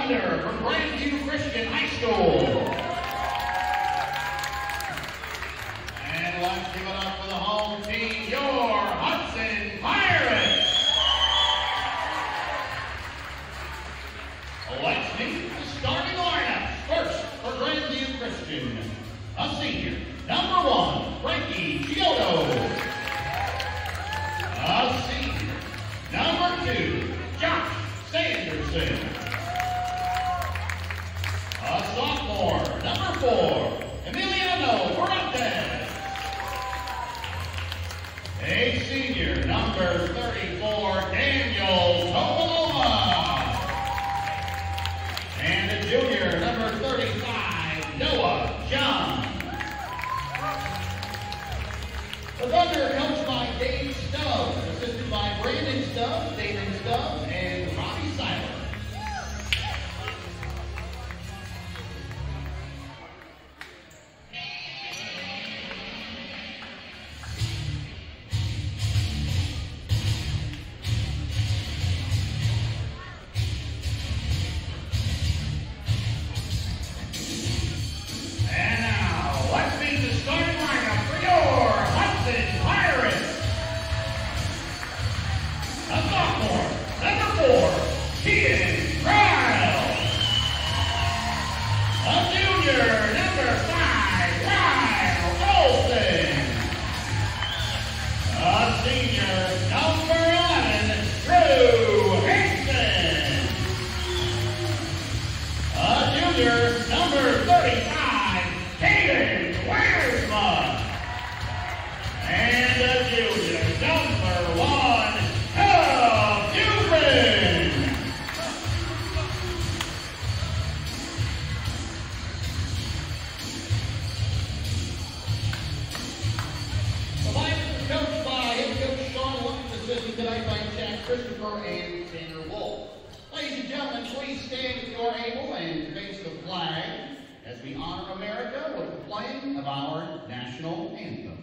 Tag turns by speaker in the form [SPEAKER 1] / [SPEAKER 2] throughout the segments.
[SPEAKER 1] Thunder from Grandview Christian High School. And let's give it up for the home team, your Hudson Pirates. Let's meet the starting lineup. First, for Grandview Christian, a senior, number 1, Frankie Giotto. A senior, number 2, Josh Sanderson. A sophomore, number 4, Emiliano Fuentes. A senior, number 34, Daniel Tobalova. And a junior, number 35, Noah John. The Thunder coached by Dave Stubbs, assisted by Brandon Stubbs, David Stubbs, and Robbie Seiler. And now, let's meet the starting lineup for your Hudson Pirates. A sophomore, number 4, Keaton Ryle. A junior, number 5, Ryle Olsen. A senior, number 11, Drew Hinkson. A junior, number 35, Caden Weiersma. And a junior, number 1, Hal Dubin. The Pirates are coached by head coach Sean Williams, assisted tonight by Jack Christopher and Tanner Wolf. Ladies and gentlemen, please stand if you're able and face the flag as we honor America with the playing of our national anthem.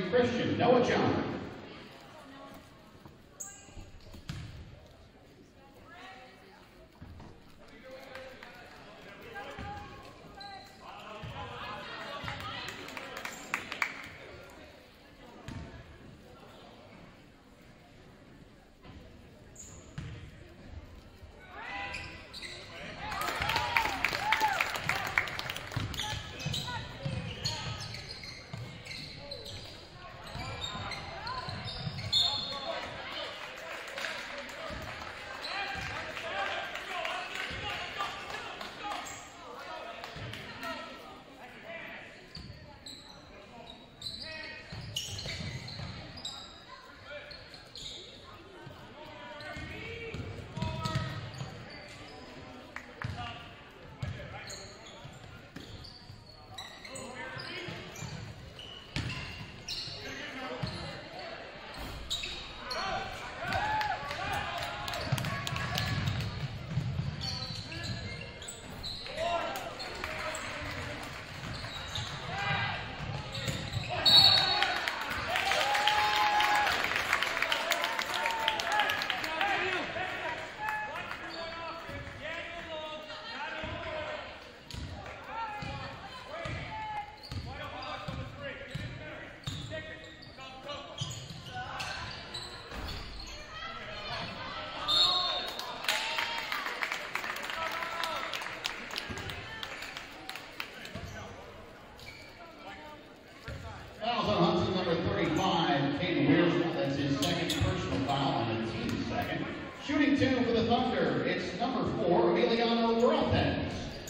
[SPEAKER 1] Christian, Noah John. Fouls on Hudson, number 35, Caden Wearsma. That's his second personal foul and the team's second. Shooting 2 for the Thunder, it's number 4, Emiliano Peraltes.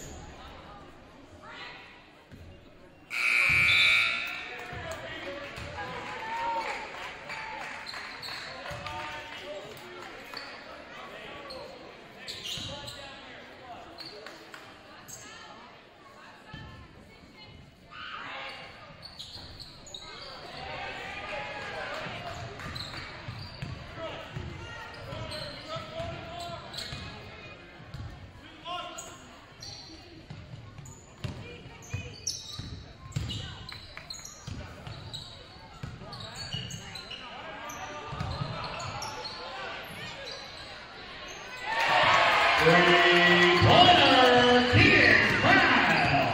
[SPEAKER 1] Three-pointer, Keaton Brown.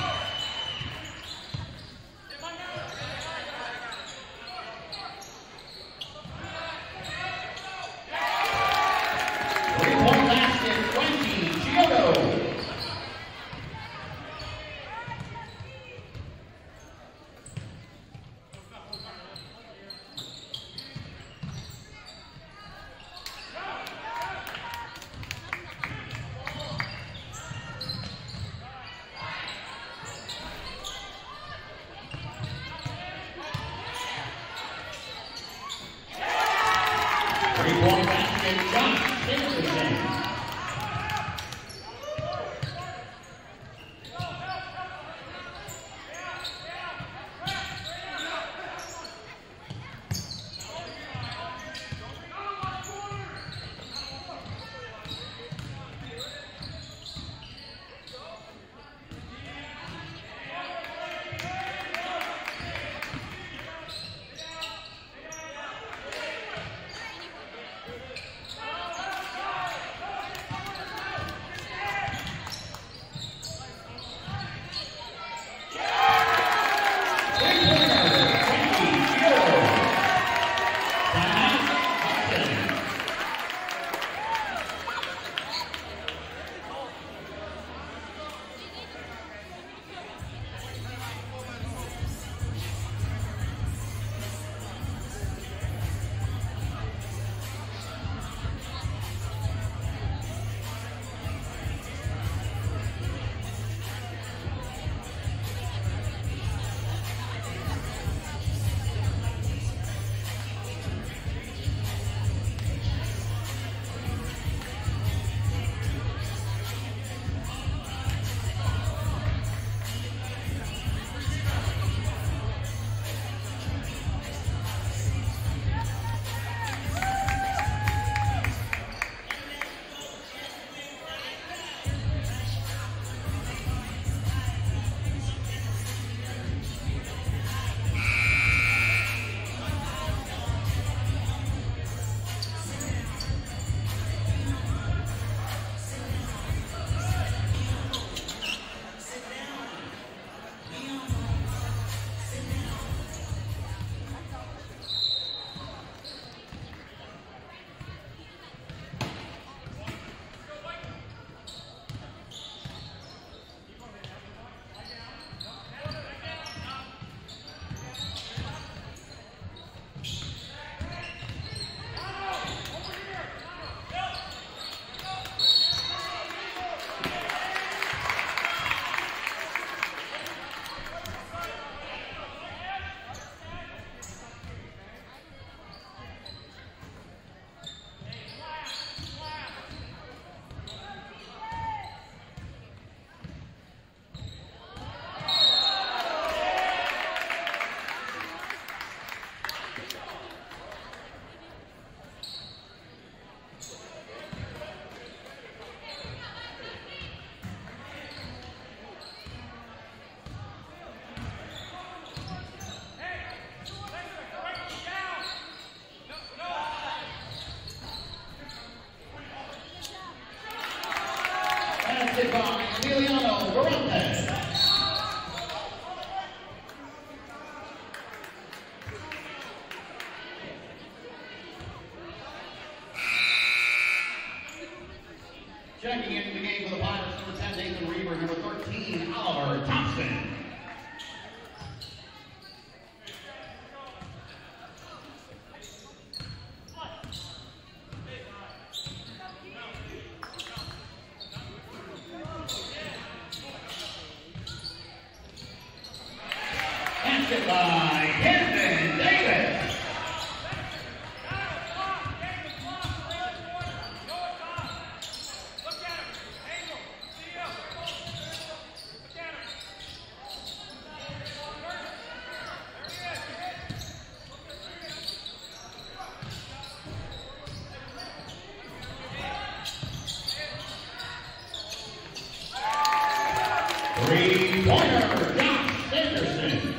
[SPEAKER 1] Three-point basket, 20, Chiodo. Three-point basket, Josh Henderson. Basket by Emiliano Varsity. Checking into the game for the Pirates, number 10, Nathan Reaver, number 13, Oliver Thompson. Basket by Kevin Davis. Three-pointer, Josh Anderson.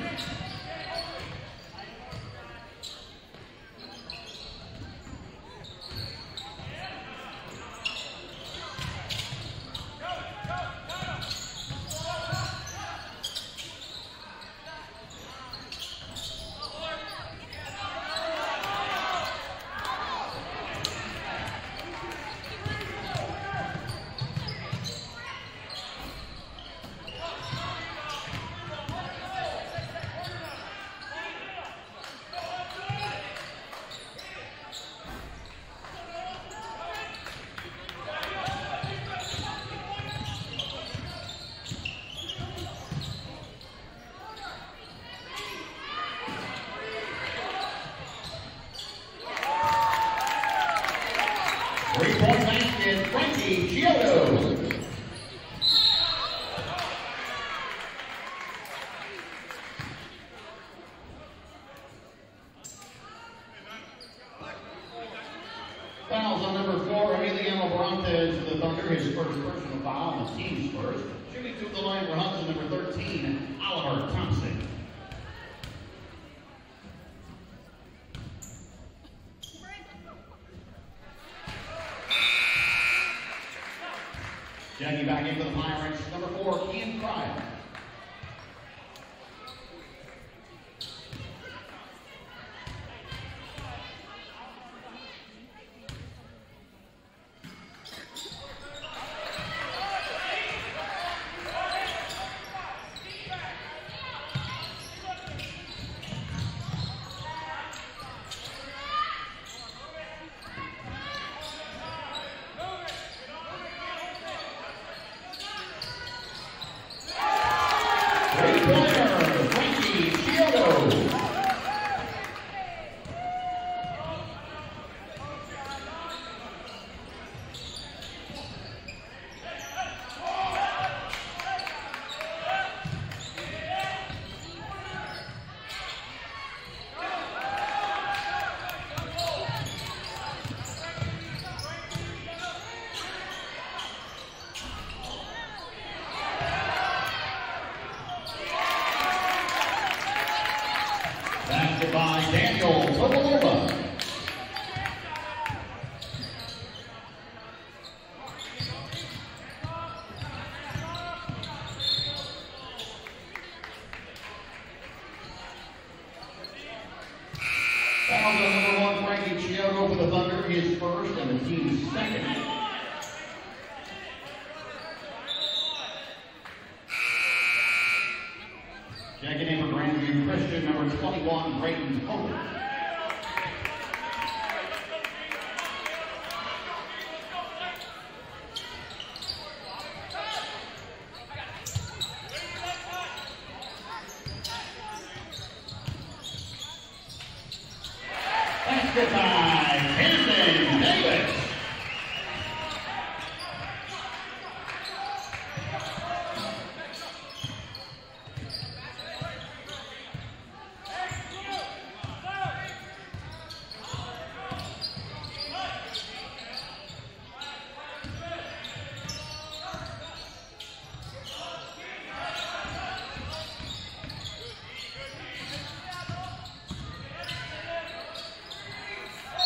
[SPEAKER 1] Three-point basket, Frankie Chiodo. Fouls on number 4, Emiliano Varsity for the Thunder, his first personal foul on the team's first. Shooting to the line for Hudson, number 13, Oliver Thompson. Checking back into the Pirates, number 4, Ian Cryer. Three-pointer, Frankie Chiodo. Basket by Daniel Tobolova. Fouls on number 1, Frankie Chiodo for the Thunder, his first and the team's second. Checking in for Grandview Christian, number 21, Brayton Hope. Basket by Kevin Davis.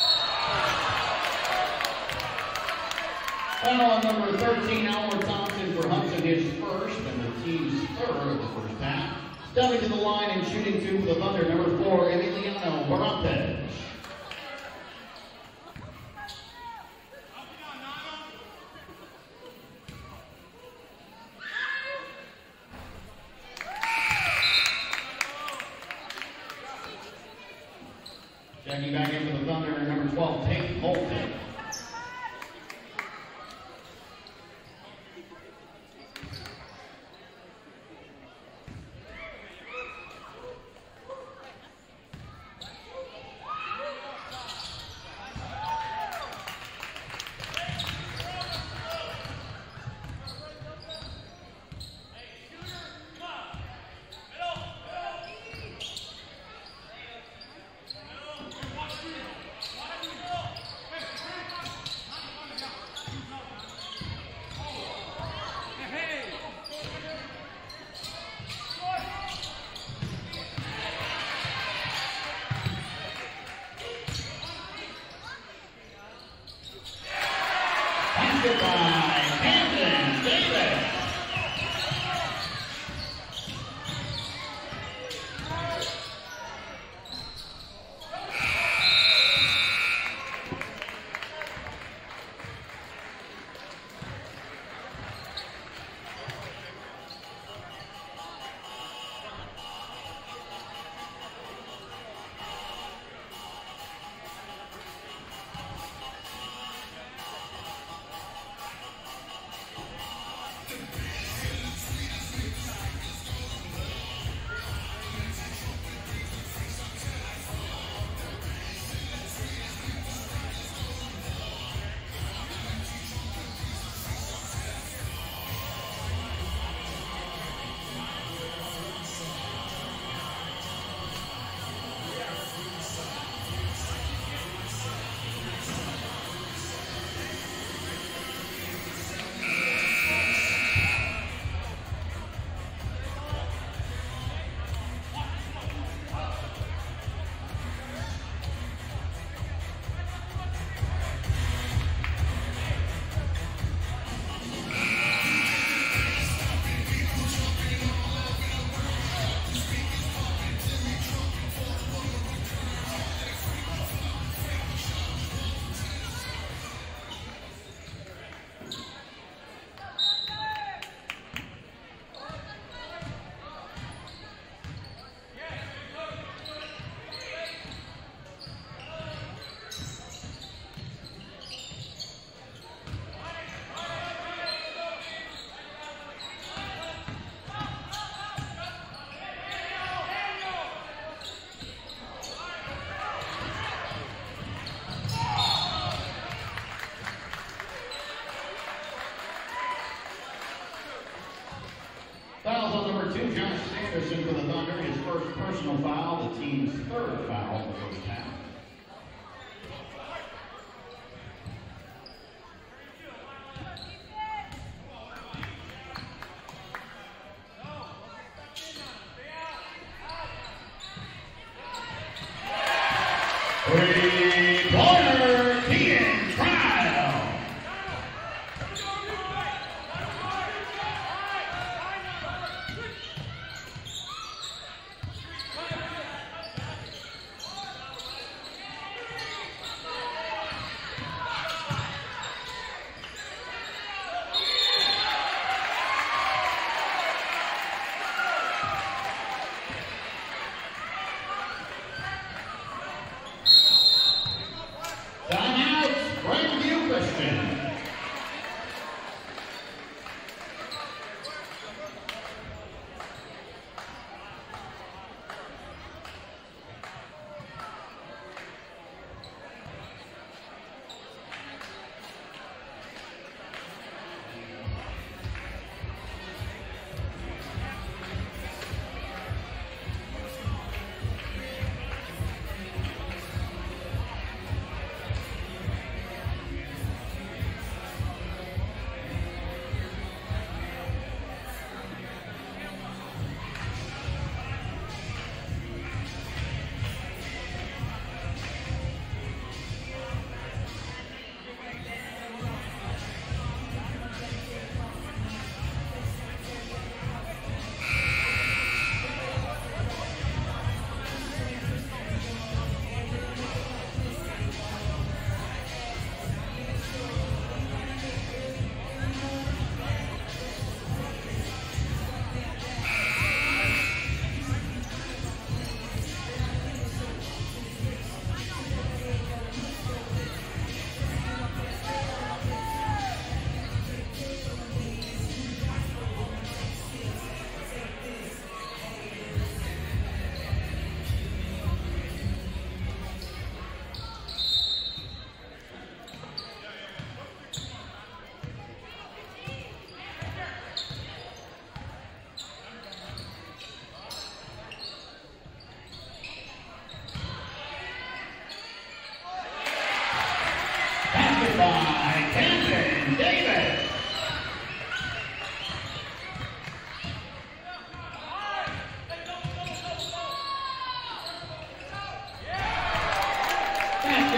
[SPEAKER 1] Foul on number 13, Oliver Thompson. for Hudson, his first and the team's third of the first half. Stepping to the line and shooting two for the Thunder, number 4, Emiliano Barantes. Checking back in for the Thunder, number 12, Tate Holton. Fouls on number 2, Josh Sanderson for the Thunder, his first personal foul, the team's third foul in the first half. Three-pointer, Keaton Trial. Timeout, Grandview Christian.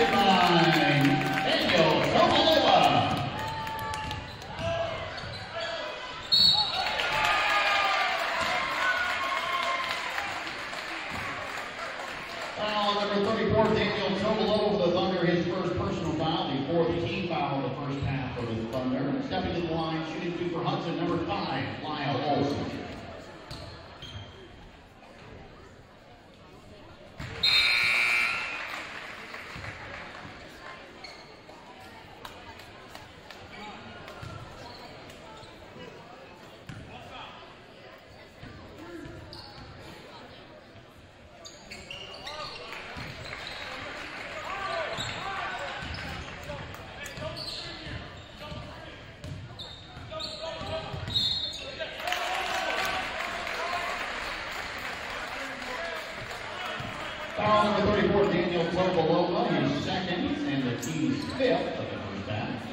[SPEAKER 1] Basket by Daniel Tomalova. Foul number 34, Daniel Tomalova for the Thunder, his first personal foul, the fourth team foul of the first half for the Thunder. Stepping to the line, shooting two for Hudson, number 5, Lyle Olsen. Foul number 34, Daniel Tomalova, his second and the team's fifth of the first half.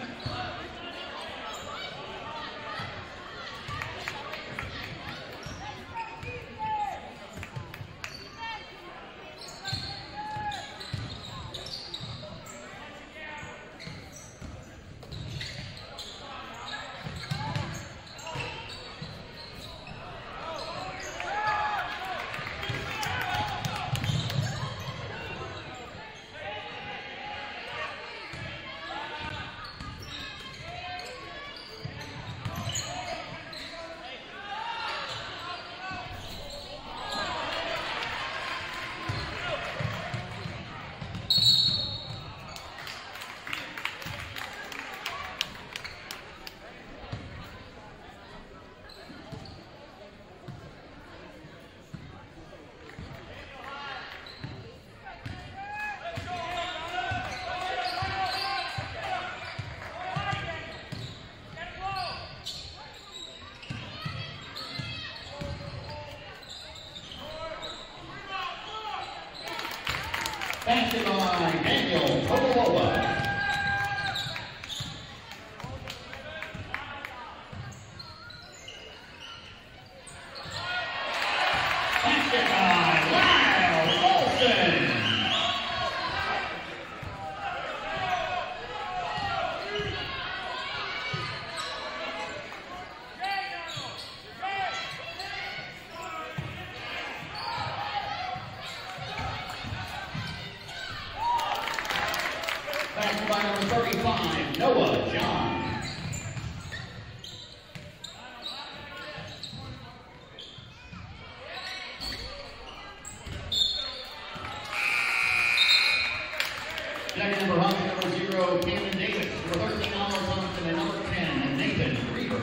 [SPEAKER 1] Basket by Daniel Tomalova. Basket by Lyle Olsen. Basket by number 35, Noah John. Second number Hudson, number 0, Cameron Davis. Number 13, Oliver Thompson, and number 10, Nathan Reaver.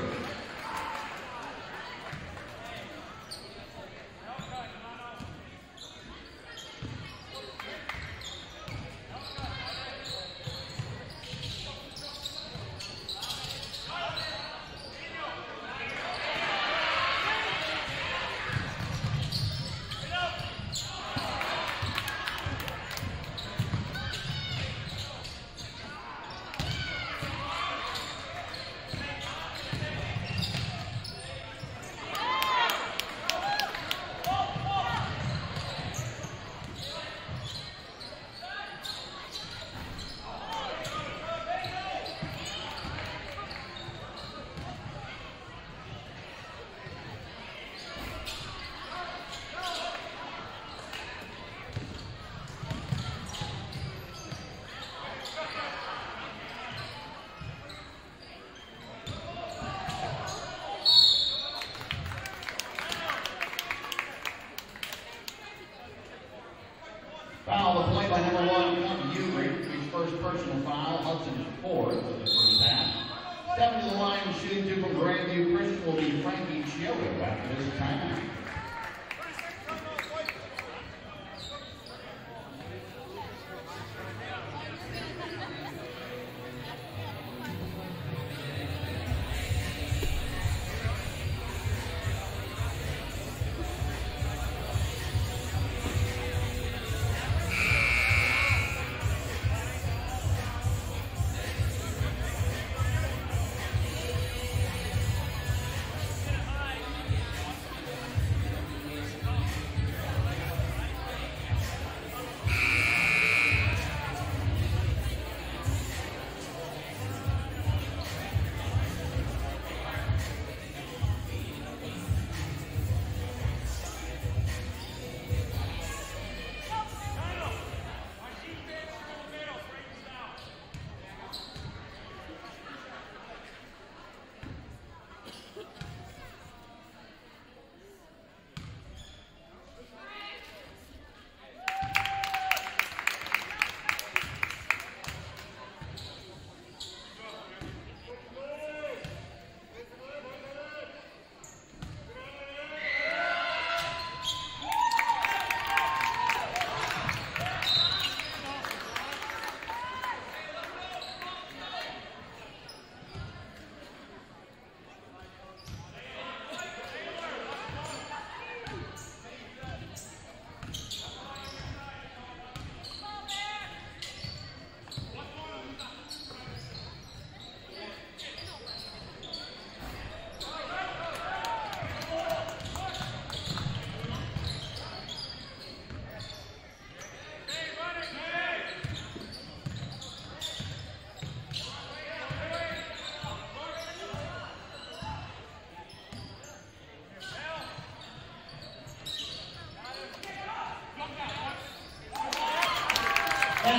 [SPEAKER 1] Foul the play by number 1, Cam Ewing, his first personal foul. Hudson's fourth of the first half. Stepping to the line, shooting two from Grandview Christian will be Frankie Chiodo after this timeout.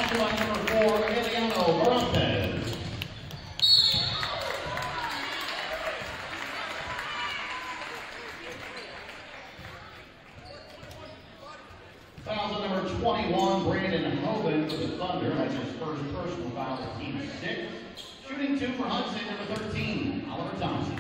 [SPEAKER 1] after by number 4, Emiliano Morantes. Foul on number 21, Brandon Hogan for the Thunder. That's his first personal foul for team 6. Shooting 2 for Hudson, number 13, Oliver Thompson.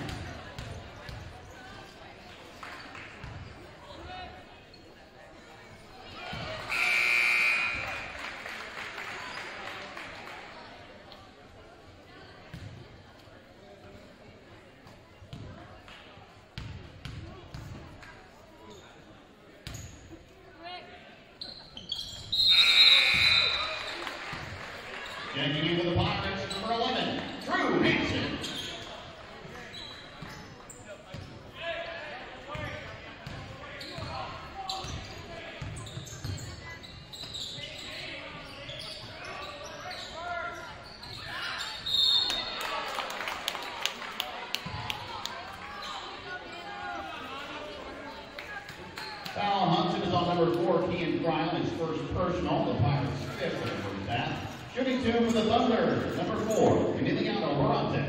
[SPEAKER 1] Checking in for the Pirates, number 11, Drew Hansen. Foul Hudson is on number 4, Kean Cryle, his first personal. The Pirates' 5th for the first half. Shooting 2 for the Thunder, number 4, Emiliano Morantes.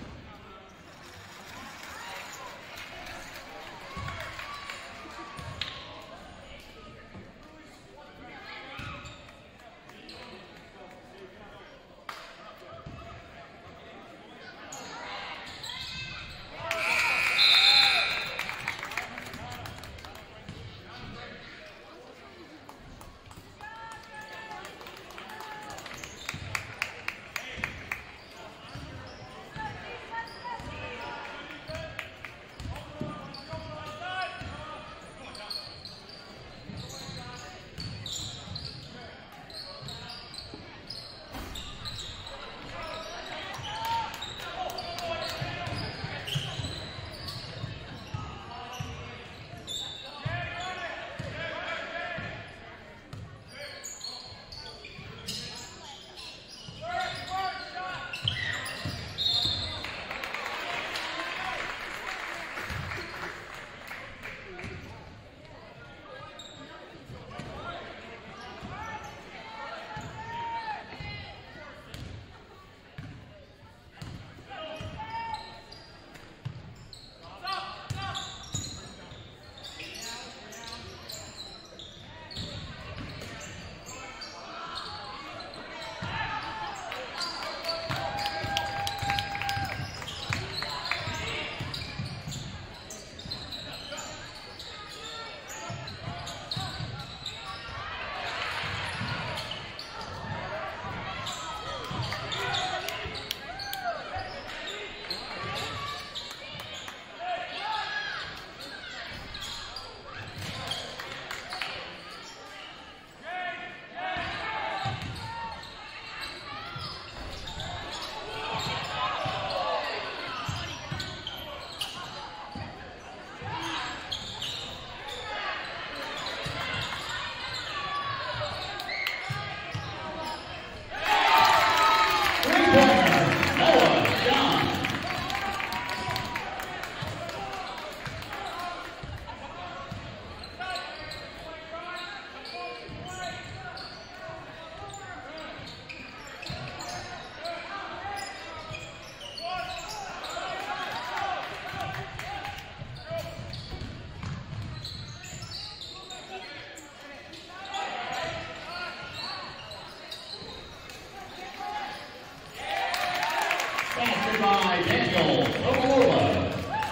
[SPEAKER 1] By Daniel Okalova.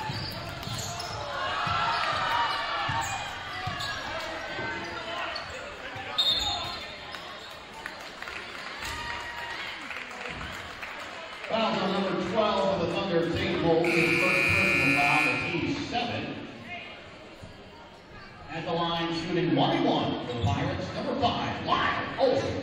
[SPEAKER 1] Foul on number 12 for the Thunder, Tate Holt, his first personal foul of team 7. At the line, shooting 1-1 for the Pirates, number 5, Lyle Olsen.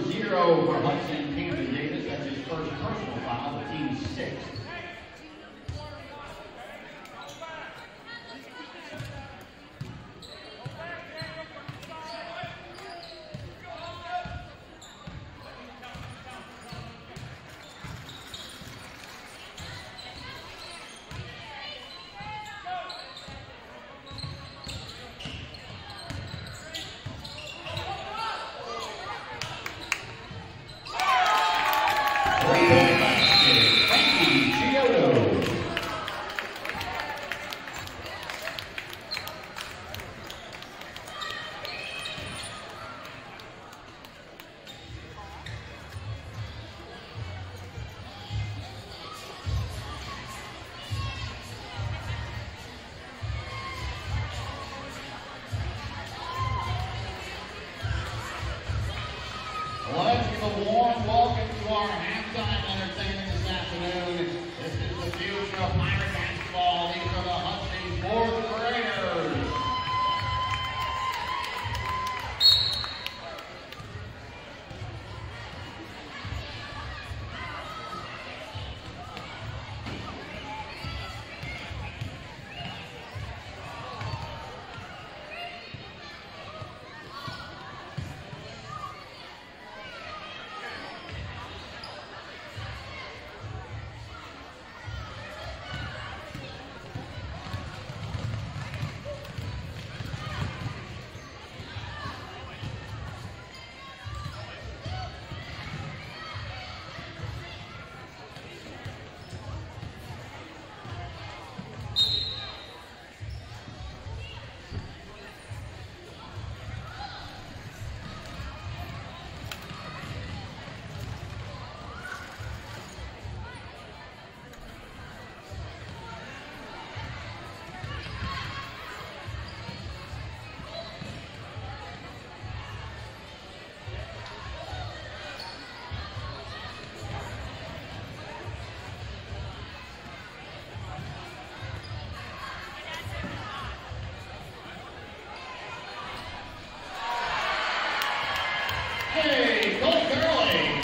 [SPEAKER 1] number 0 for Hudson, Camden Davis. That's his first personal foul, the team's 6th. Let's give a warm welcome to our halftime entertainment this afternoon. This is the future of Pirate basketball. These are the Hudson 4th graders. Hey, go Curly!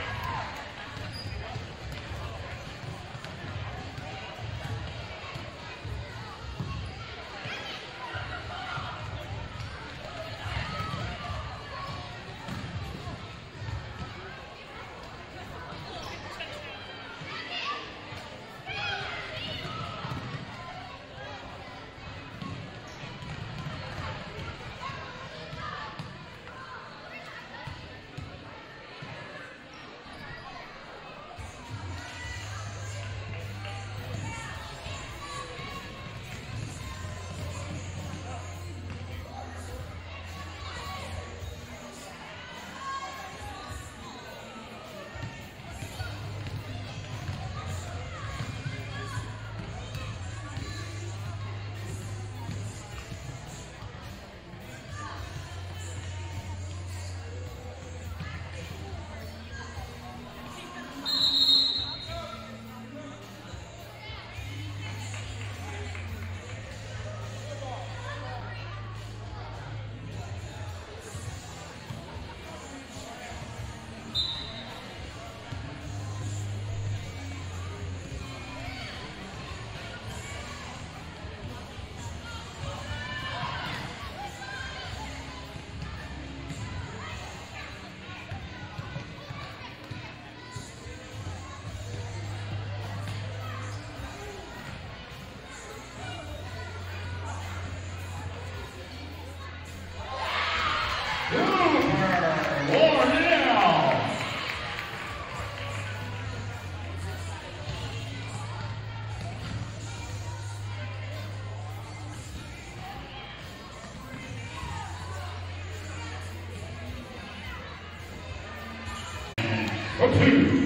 [SPEAKER 1] Two.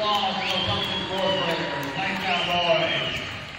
[SPEAKER 1] applause for those Hudson fourth graders. Nice job, boys.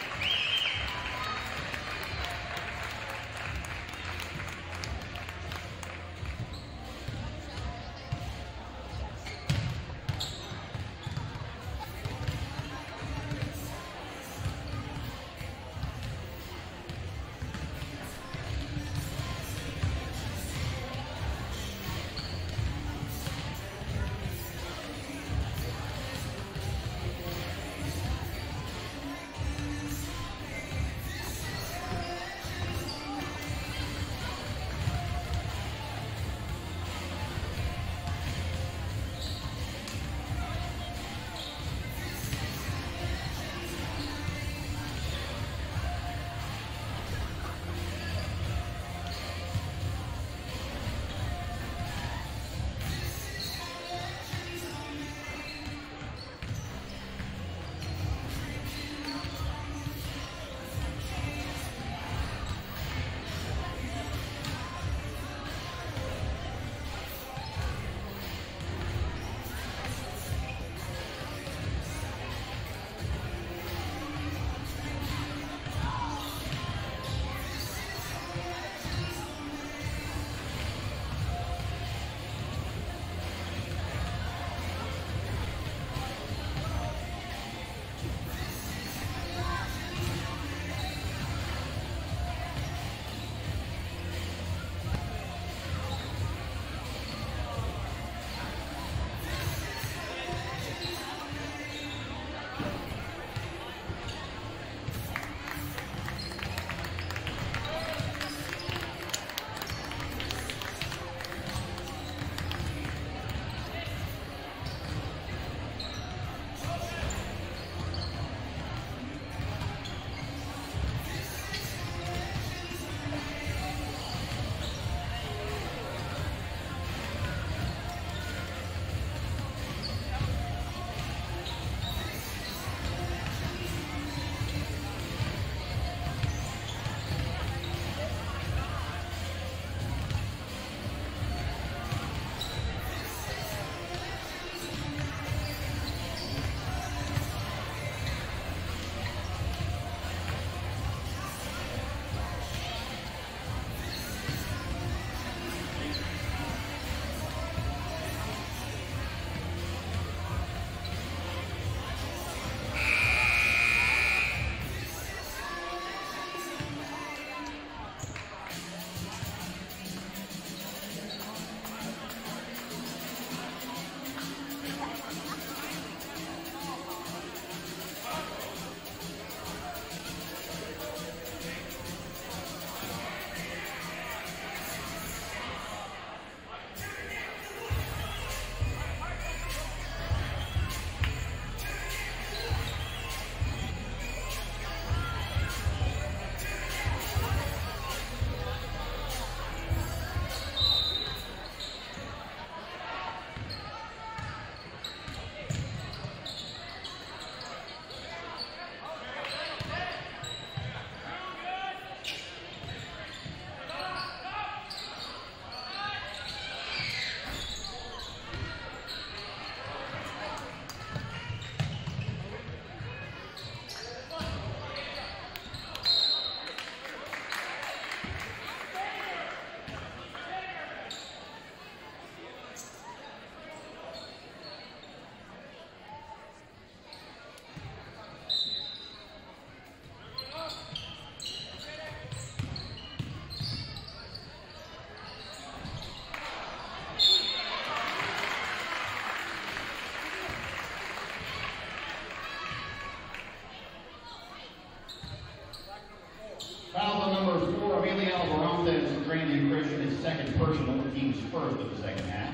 [SPEAKER 1] Second personal, the team's first of the second half.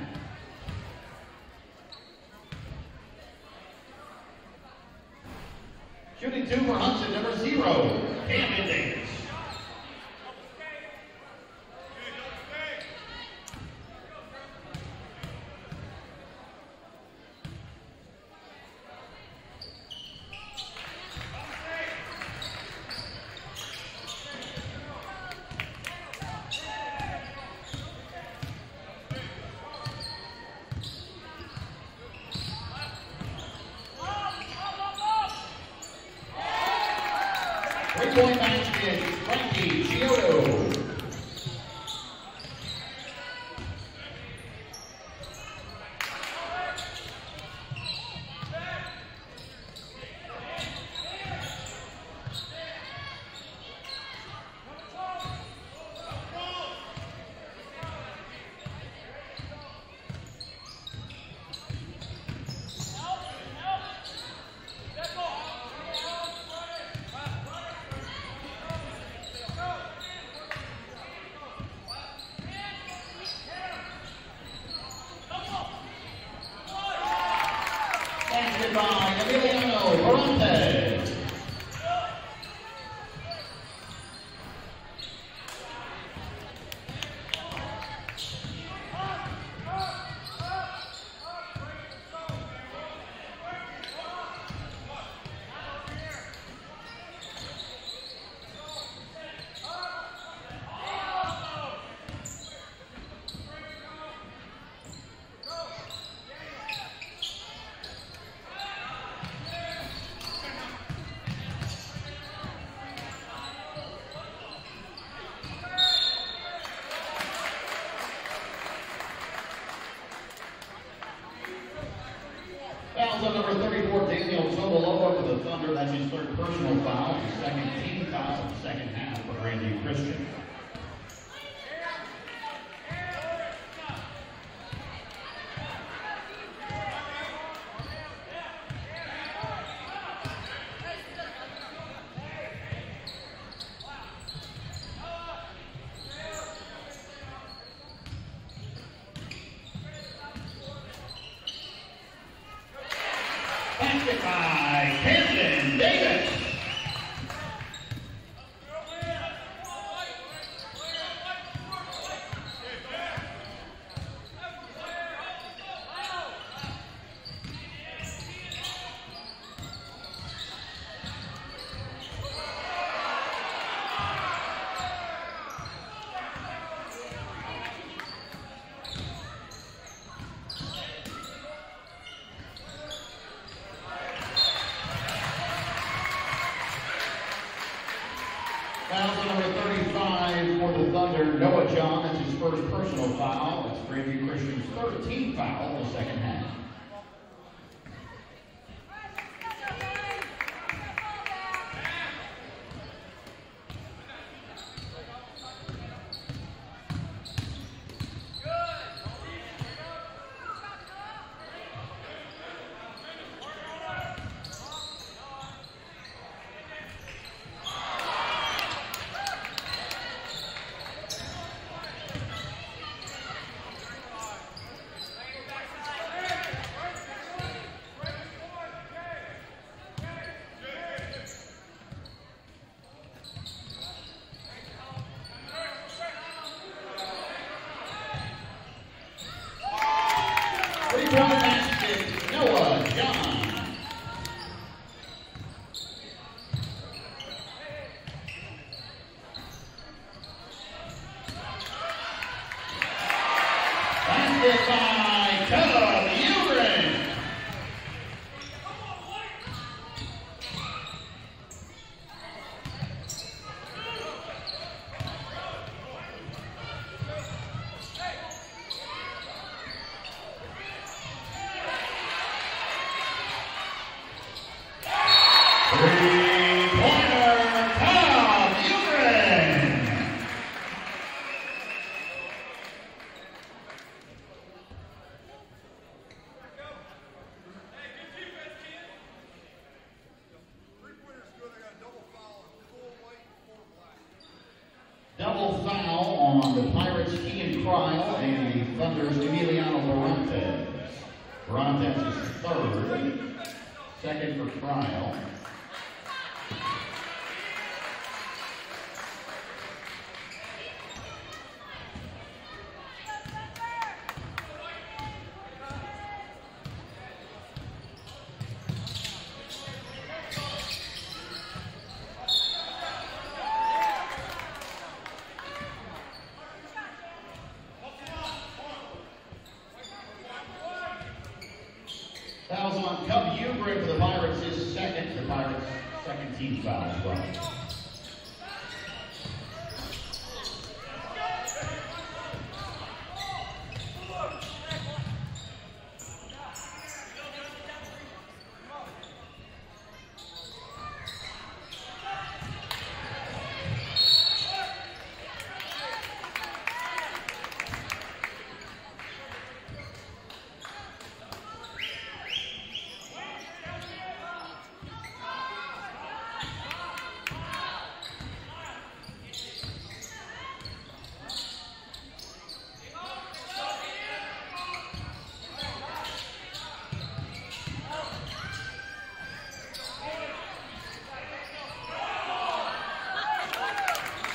[SPEAKER 1] Shooting two for Hudson, number 0, Camden Davis. Three-point basket, Frankie Chiodo. Basket by Emiliano Barante. Fouls on number 34, Daniel Toboloa for the Thunder. That's his third personal foul, his second team foul of the second half for Grandview Christian. Basket by Camden Davis. Fouls on number 35 for the Thunder, Noah John. That's his first personal foul. That's Grandview Christian's 13th foul in the second half. Three-point basket, Noah John. Basket by Caleb Ugrin. Three-pointer, Caleb Ugrin. Double foul on the Pirates' Ian Cryle and the Thunder's Emiliano Barante. Barante's his third, second for Cryle. Fouls on Cub Ugrin for the Pirates, his second. The Pirates' second team foul as well.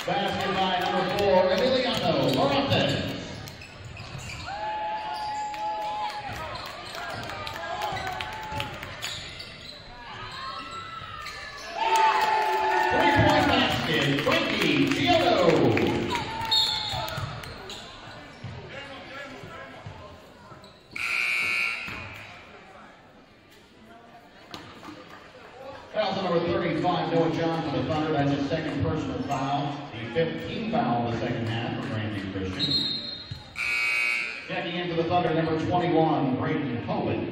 [SPEAKER 1] Basket by number 4, Emiliano Morantes. Three-point basket, Frankie Chiodo. Foul number 35, Noah John for the Thunder. That's his second personal foul. The 15th foul of the second half for Grandview Christian. Checking in for the Thunder, number 21, Braden Hogan.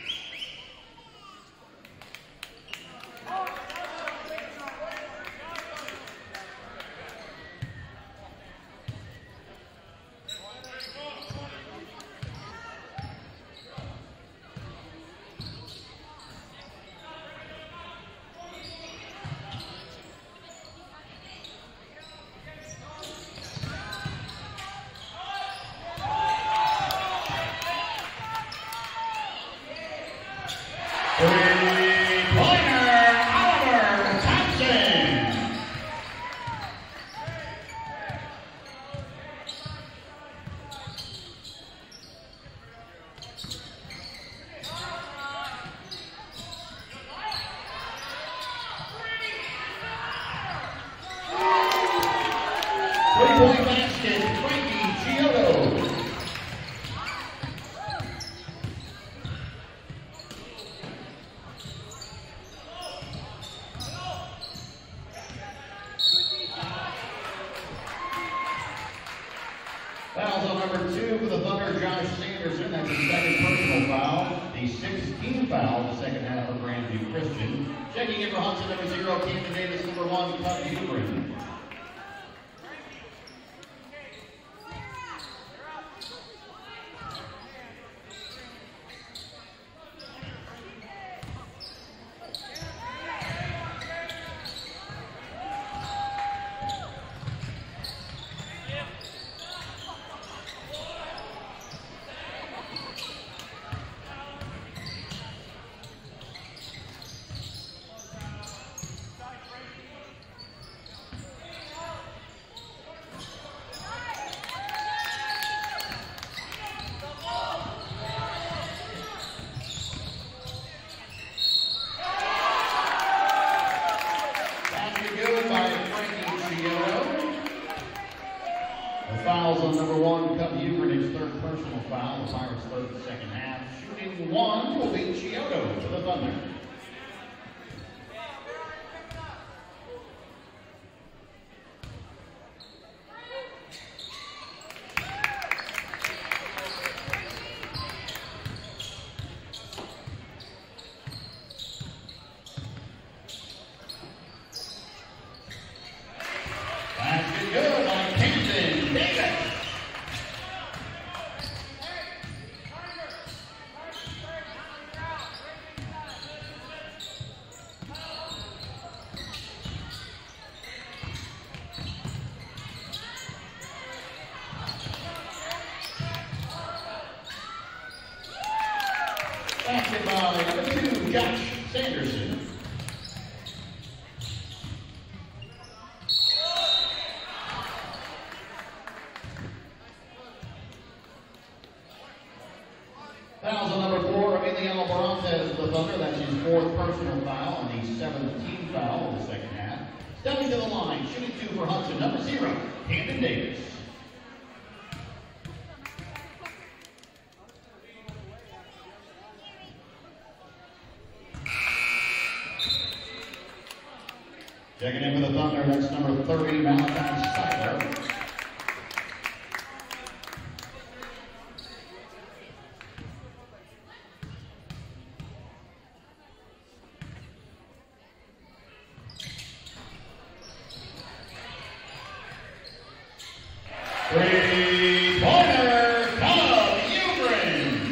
[SPEAKER 1] Three-point basket, Frankie Chiodo. Fouls on number 2 for the Thunder, Josh Sanderson. That's his second personal foul. The 16th foul of the second half of Grandview Christian. Checking in for Hudson, number 0, Camden Davis, number 1, Cut Hubrin. Fouls on number 1, Cut Hubrin, his third personal foul. The Pirates' third the second half. Shooting 1 will be Chiodo for the Thunder. Basket good on Camden Davis. Basket by number 2, Josh Sanderson. Fouls on number 4, Emiliano Morantes for the Thunder. That's his fourth personal foul and the 17th foul of the second half. Stepping to the line, shooting 2 for Hudson, number 0, Camden Davis. Checking in for the Thunder, that's number 30, Malachi Seiler. Three-pointer, Cut Hubrin.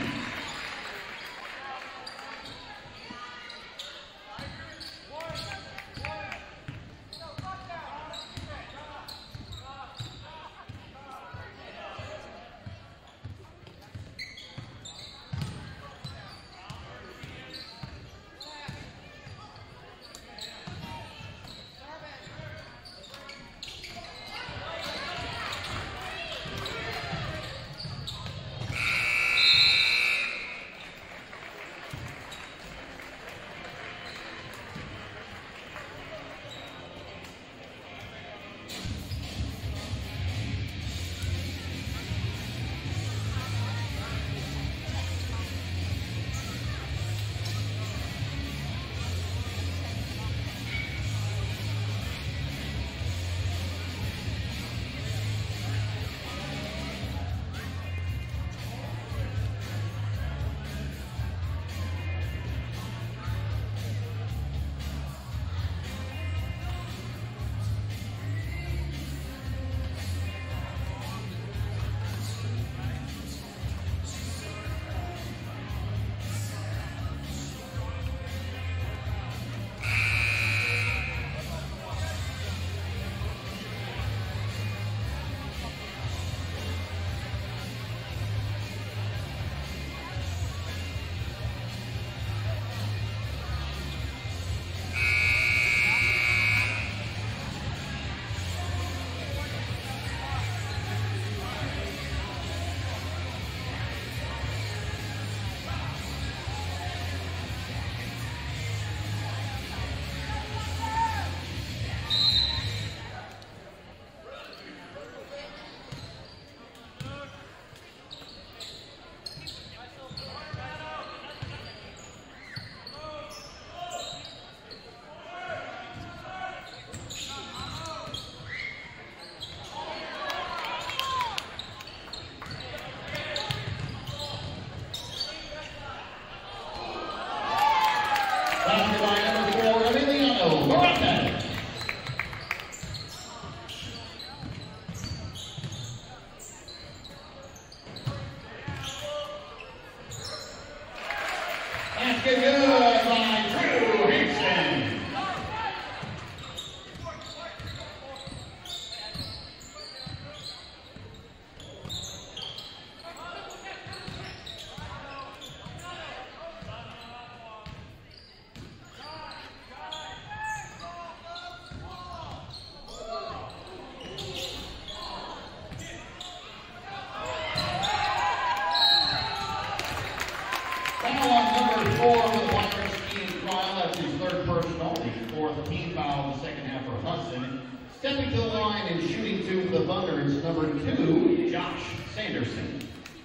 [SPEAKER 1] fourth team foul of the second half for Hudson. Stepping to the line and shooting two for the Thunder is number 2, Josh Sanderson.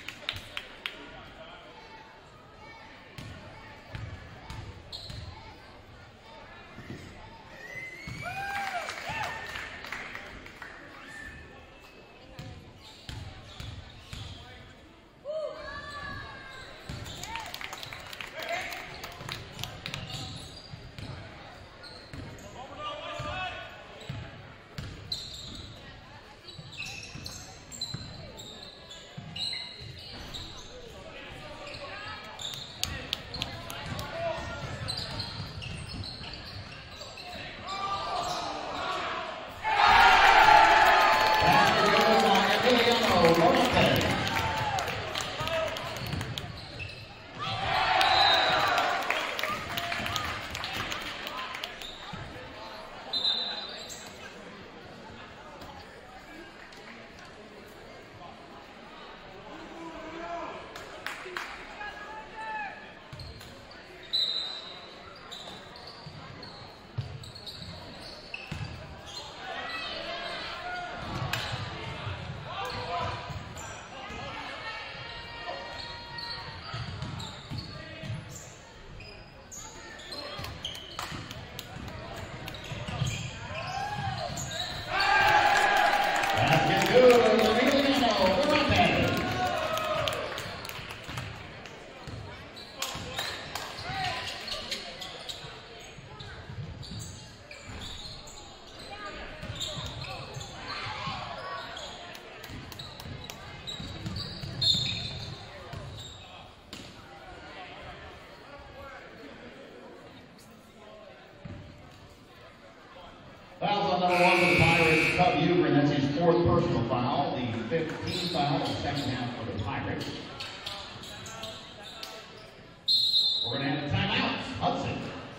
[SPEAKER 1] Fouls on number 1 for the Pirates, Cub Huber, that's his 4th personal foul, the 15th foul of the second half for the Pirates. We're going to have a timeout. Hudson.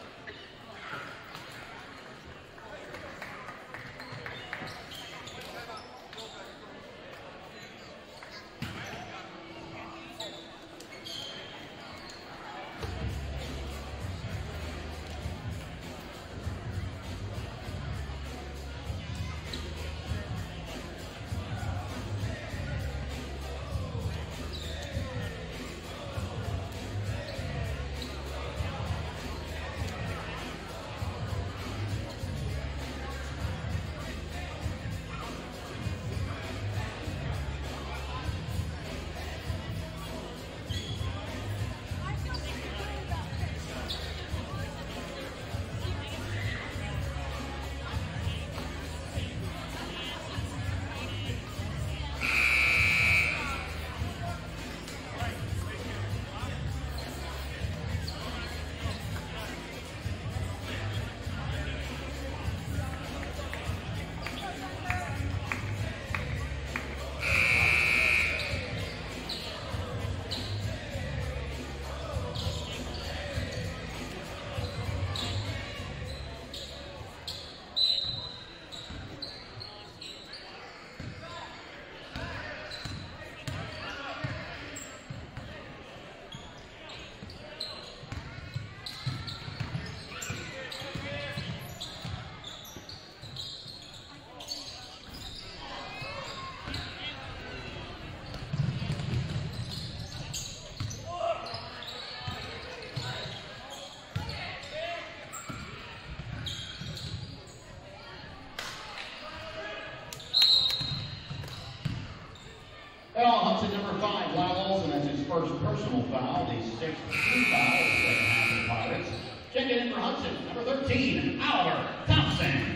[SPEAKER 1] Hudson, number 5, Lyle Olsen, that's his first personal foul, the 6th team foul of the second half of the Pirates. Checking in for Hudson, number 13, Oliver Thompson.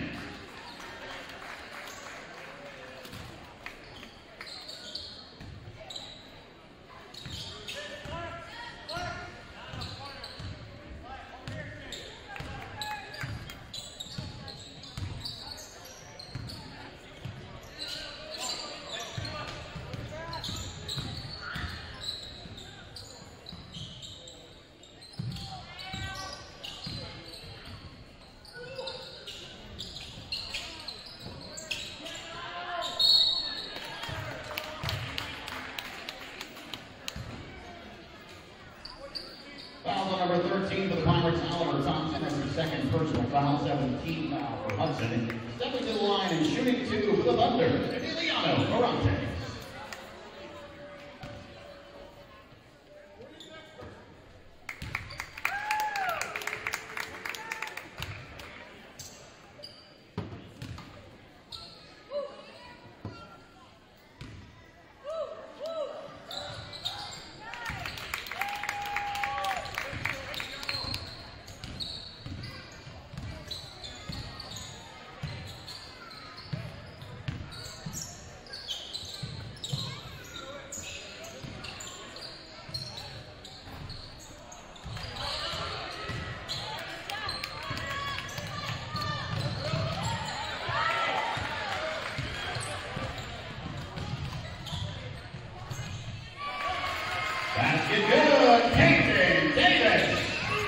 [SPEAKER 1] foul, 17 foul for Hudson. Stepping to the line and shooting two for the Thunder, Emiliano Barantes. Basket good, Nathan Davis.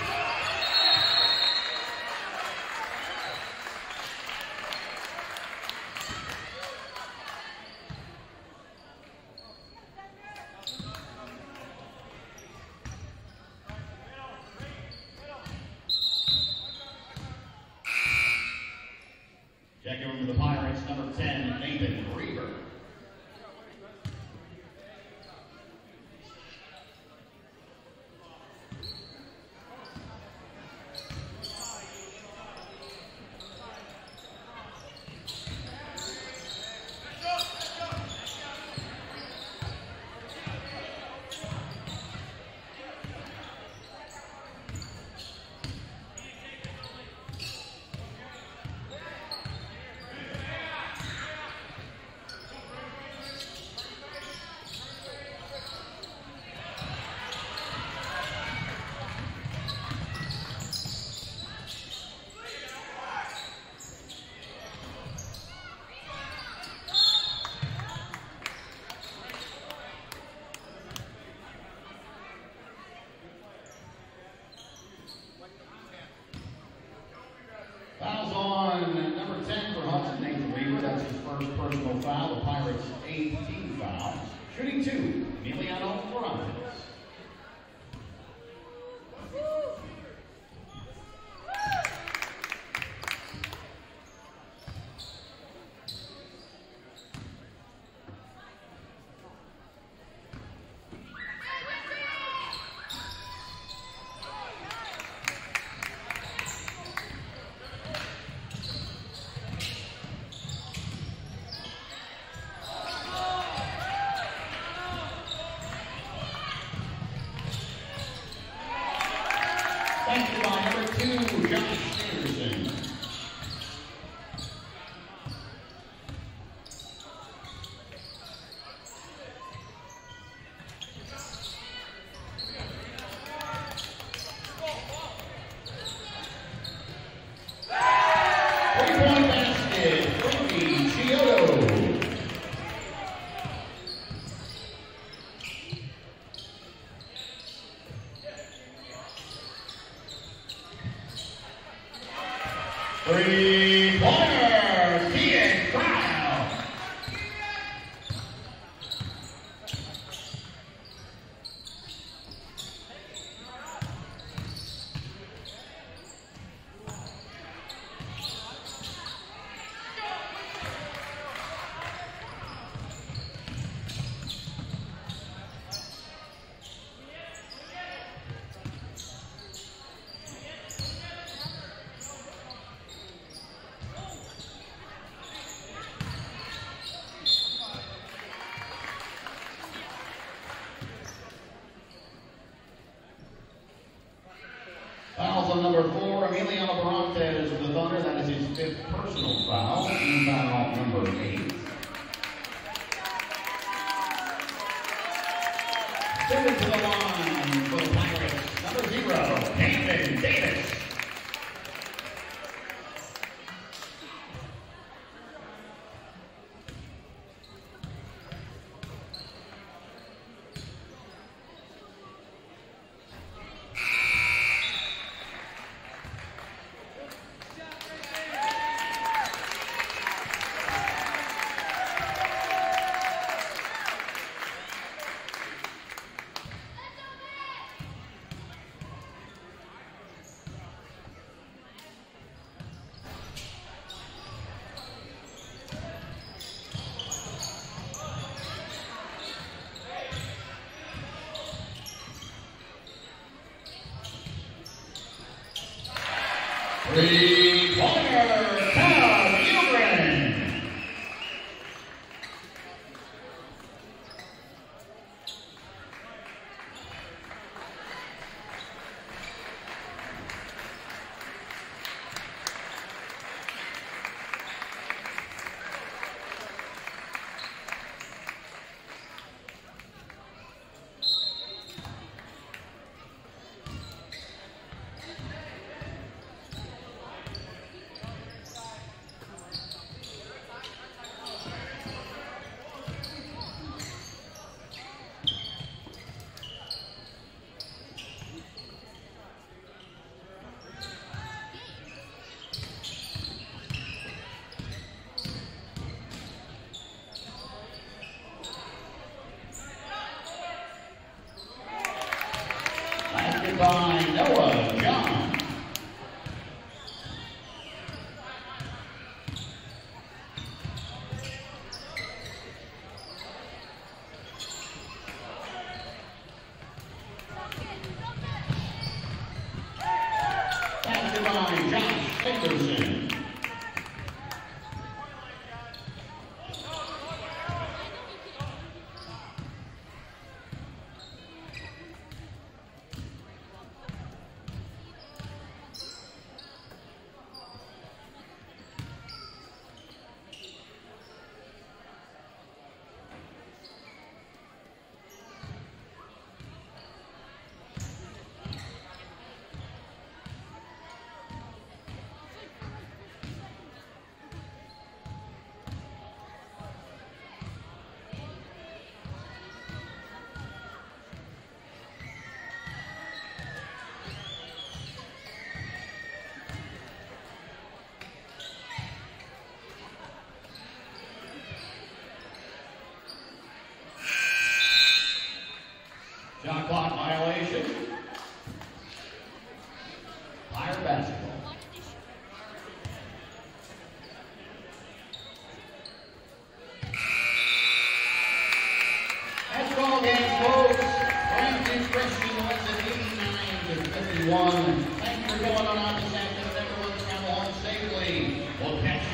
[SPEAKER 1] Checking into the Pirates, number 10, Nathan Reaver. Fouls on number 10 for Hudson, Nathan Reaver. That's his first personal foul. The Pirates' 8th team foul. Shooting two, Emiliano Barantes. Thank you by number 2, Josh Anderson. Three-point basket, Frankie Chiodo. Three-pointer, Ian Brown. Fouls on number 4, Emiliano Barantes of the Thunder. That is his 5th personal foul. Team foul number 8. Send it to the line for the Pirates. Number 0, Nathan Davis.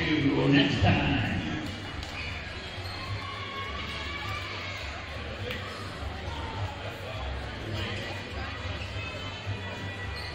[SPEAKER 1] you next time.